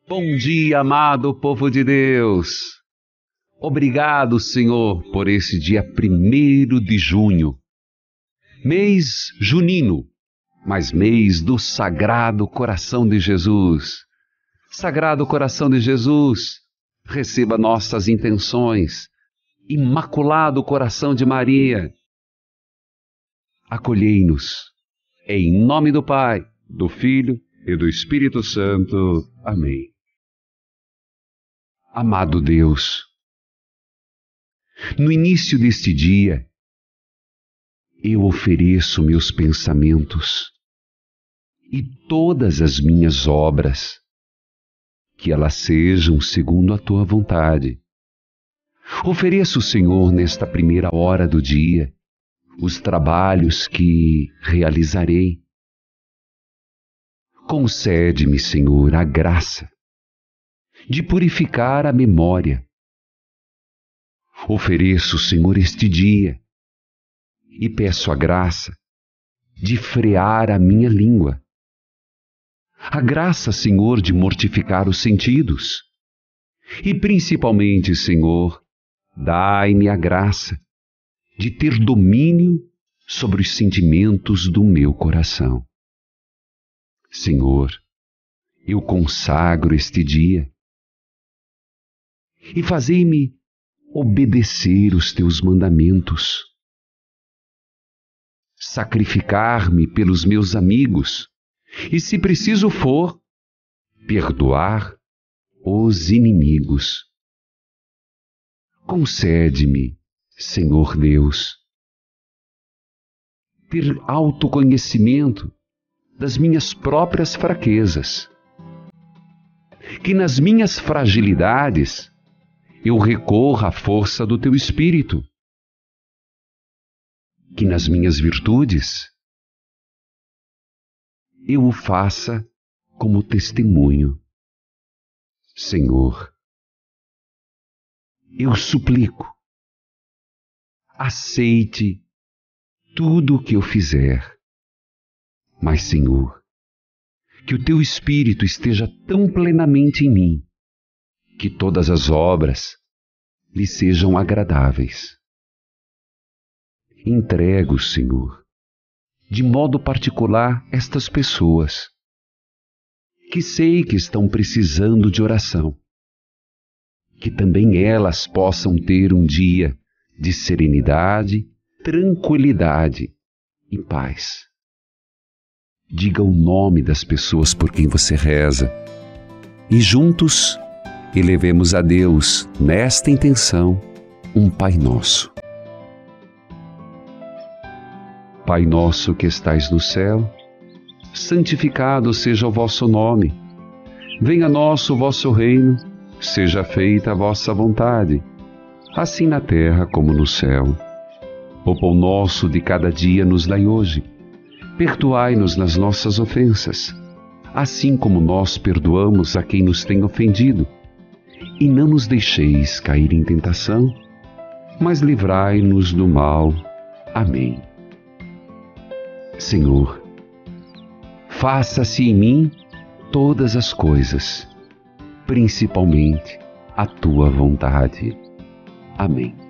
Bom dia, amado povo de Deus. Obrigado, Senhor, por esse dia 1º de junho. Mês junino, mas mês do Sagrado Coração de Jesus. Sagrado Coração de Jesus, receba nossas intenções. Imaculado Coração de Maria, acolhei-nos. Em nome do Pai, do Filho e do Espírito Santo. Amém. Amado Deus, no início deste dia, eu ofereço meus pensamentos e todas as minhas obras, que elas sejam segundo a Tua vontade. Ofereço, Senhor, nesta primeira hora do dia, os trabalhos que realizarei. Concede-me, Senhor, a graça de purificar a memória. Ofereço, Senhor, este dia e peço a graça de frear a minha língua. A graça, Senhor, de mortificar os sentidos. E principalmente, Senhor, dai-me a graça de ter domínio sobre os sentimentos do meu coração. Senhor, eu consagro este dia e fazei-me obedecer os teus mandamentos, sacrificar-me pelos meus amigos e, se preciso for, perdoar os inimigos. Concede-me, Senhor Deus, ter autoconhecimento das minhas próprias fraquezas, que nas minhas fragilidades eu recorra à força do Teu Espírito, que nas minhas virtudes eu o faça como testemunho. Senhor, eu suplico, aceite tudo o que eu fizer, mas, Senhor, que o Teu Espírito esteja tão plenamente em mim, que todas as obras lhe sejam agradáveis. Entrego, Senhor, de modo particular estas pessoas, que sei que estão precisando de oração, que também elas possam ter um dia de serenidade, tranquilidade e paz. Diga o nome das pessoas por quem você reza e juntos elevemos a Deus, nesta intenção, um Pai Nosso. Pai nosso que estais no céu, santificado seja o vosso nome. Venha a nós o vosso reino, seja feita a vossa vontade, assim na terra como no céu. O pão nosso de cada dia nos dai hoje. Perdoai-nos nas nossas ofensas, assim como nós perdoamos a quem nos tem ofendido. E não nos deixeis cair em tentação, mas livrai-nos do mal. Amém. Senhor, faça-se em mim todas as coisas, principalmente a Tua vontade. Amém.